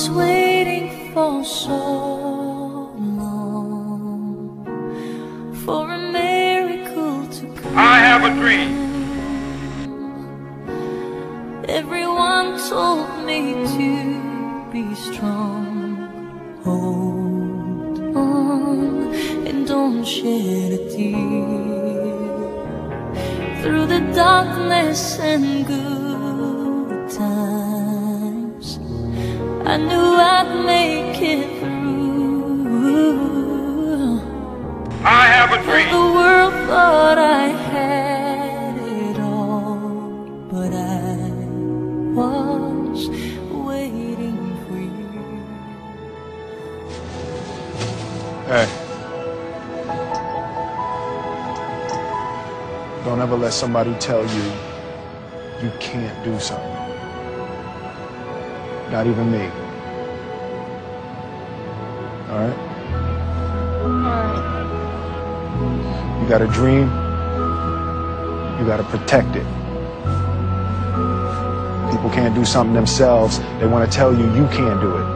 was waiting for so long for a miracle to come. I have a dream. Everyone told me to be strong. Hold on and don't shed a tear. Through the darkness and good times, I knew I'd make it through. I have a dream. The world thought I had it all, but I was waiting for you. Hey. Don't ever let somebody tell you you can't do something. Not even me. All right? You got a dream, you got to protect it. People can't do something themselves. They want to tell you you can't do it.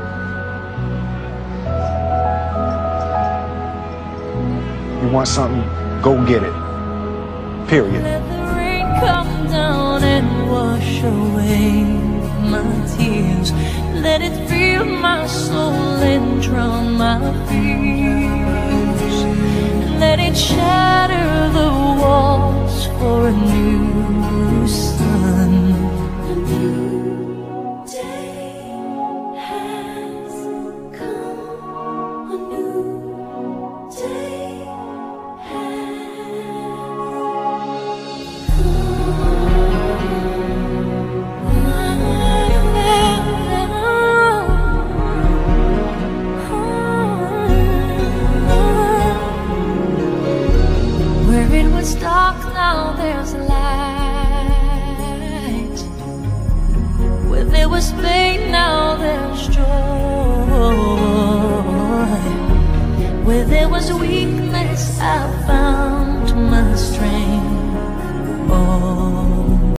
You want something, go get it. Period. Let the rain come down and wash away my tears. Let it fill my soul and drown my fears. Let it shatter the walls for a